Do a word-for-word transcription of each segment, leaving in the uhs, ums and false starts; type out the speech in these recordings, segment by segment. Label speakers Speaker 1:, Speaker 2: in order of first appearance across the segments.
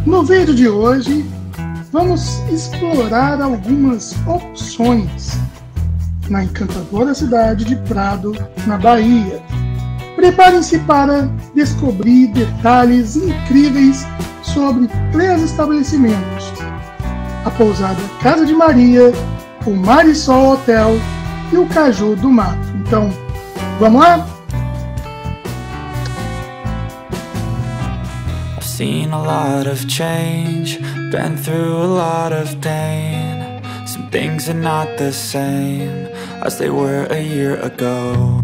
Speaker 1: No vídeo de hoje, vamos explorar algumas opções na encantadora cidade de Prado, na Bahia. Preparem-se para descobrir detalhes incríveis sobre três estabelecimentos: a pousada Casa de Maria, o Marisol Hotel e o Caju do Mato. Então, vamos lá?
Speaker 2: Seen a lot of change, been through a lot of pain. Some things are not the same as they were a year ago.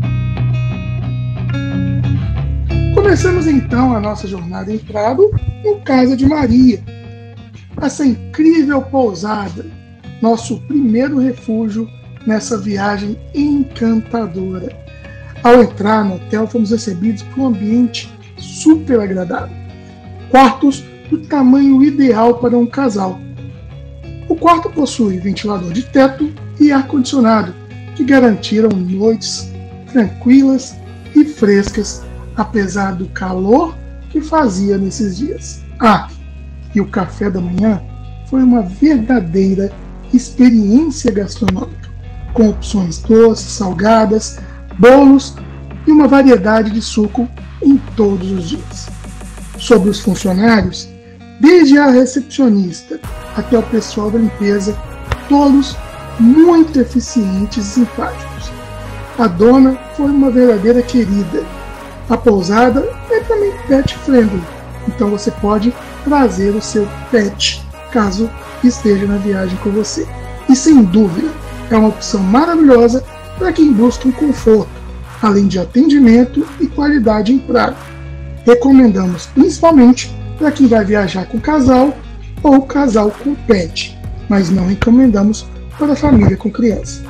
Speaker 1: Começamos então a nossa jornada em Prado no Casa de Maria. Essa incrível pousada, nosso primeiro refúgio nessa viagem encantadora. Ao entrar no hotel, fomos recebidos por um ambiente super agradável. Quartos do tamanho ideal para um casal. O quarto possui ventilador de teto e ar-condicionado, que garantiram noites tranquilas e frescas, apesar do calor que fazia nesses dias. Ah, e o café da manhã foi uma verdadeira experiência gastronômica, com opções doces, salgadas, bolos e uma variedade de suco em todos os dias. Sobre os funcionários, desde a recepcionista até o pessoal da limpeza, todos muito eficientes e simpáticos. A dona foi uma verdadeira querida. A pousada é também pet friendly, então você pode trazer o seu pet caso esteja na viagem com você. E sem dúvida, é uma opção maravilhosa para quem busca um conforto, além de atendimento e qualidade em Prado. Recomendamos principalmente para quem vai viajar com casal ou casal com pet, mas não recomendamos para a família com criança.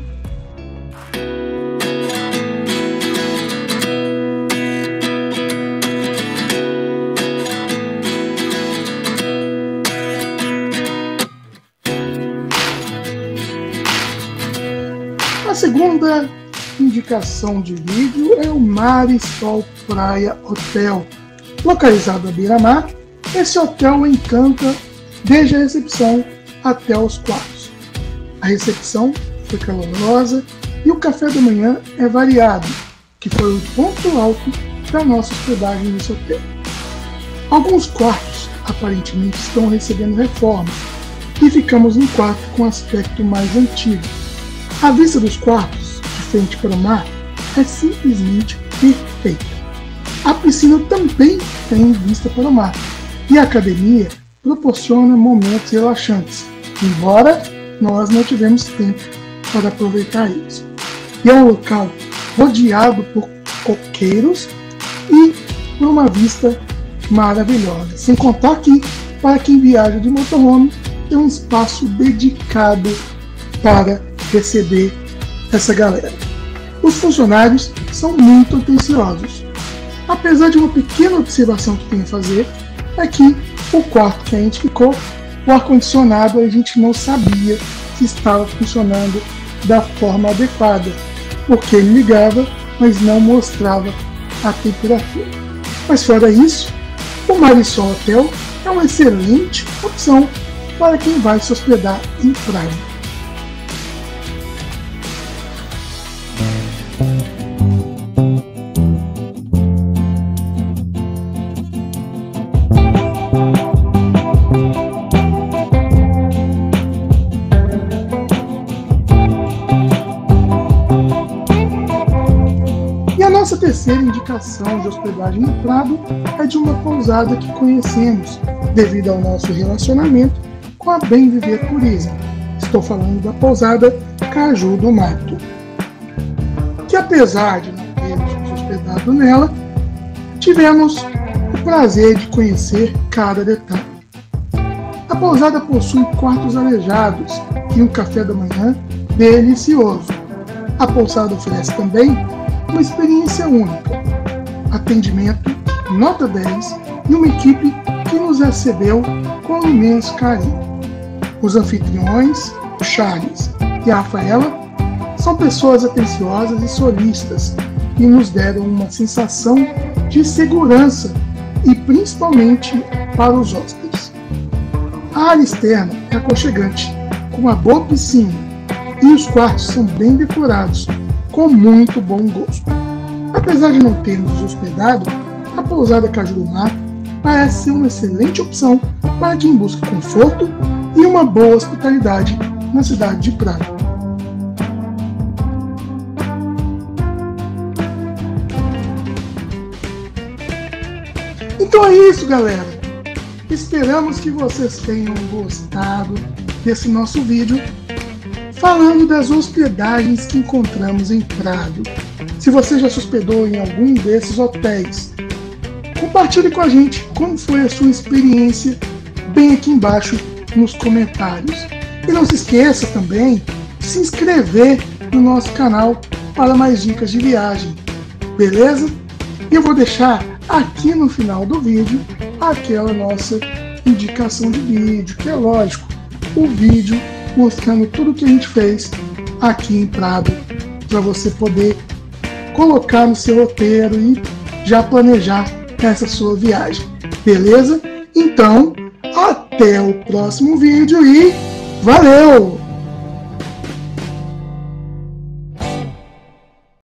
Speaker 1: A segunda indicação de vídeo é o Marisol Praia Hotel. Localizado à beira-mar, esse hotel encanta desde a recepção até os quartos. A recepção foi calorosa e o café da manhã é variado, que foi o ponto alto da nossa hospedagem nesse hotel. Alguns quartos aparentemente estão recebendo reforma e ficamos em quarto com aspecto mais antigo. A vista dos quartos, de frente para o mar, é simplesmente perfeita. A piscina também tem vista para o mar e a academia proporciona momentos relaxantes, embora nós não tivemos tempo para aproveitar isso. E é um local rodeado por coqueiros e por uma vista maravilhosa. Sem contar que, para quem viaja de motorhome, tem um espaço dedicado para receber essa galera. Os funcionários são muito atenciosos. Apesar de uma pequena observação que tem a fazer, é que o quarto que a gente ficou, o ar-condicionado, a gente não sabia se estava funcionando da forma adequada, porque ele ligava, mas não mostrava a temperatura. Mas fora isso, o Marisol Hotel é uma excelente opção para quem vai se hospedar em Prado. Nossa terceira indicação de hospedagem em Prado é de uma pousada que conhecemos devido ao nosso relacionamento com a Bem Viver Turismo. Estou falando da pousada Caju do Mato, que apesar de não termos nos hospedado nela, tivemos o prazer de conhecer cada detalhe. A pousada possui quartos arejados e um café da manhã delicioso. A pousada oferece também uma experiência única, atendimento nota dez e uma equipe que nos recebeu com imenso carinho. Os anfitriões, o Charles e a Rafaela, são pessoas atenciosas e solistas que nos deram uma sensação de segurança e principalmente para os hóspedes. A área externa é aconchegante, com uma boa piscina, e os quartos são bem decorados, com muito bom gosto. Apesar de não termos nos hospedado, a pousada Caju do Mar parece ser uma excelente opção para quem busca conforto e uma boa hospitalidade na cidade de Prado. Então é isso, galera. Esperamos que vocês tenham gostado desse nosso vídeo falando das hospedagens que encontramos em Prado. Se você já se hospedou em algum desses hotéis, compartilhe com a gente como foi a sua experiência bem aqui embaixo nos comentários. E não se esqueça também de se inscrever no nosso canal para mais dicas de viagem, beleza? E eu vou deixar aqui no final do vídeo aquela nossa indicação de vídeo, que é lógico, o vídeo mostrando tudo que a gente fez aqui em Prado, para você poder colocar no seu roteiro e já planejar essa sua viagem, beleza? Então, até o próximo vídeo e valeu!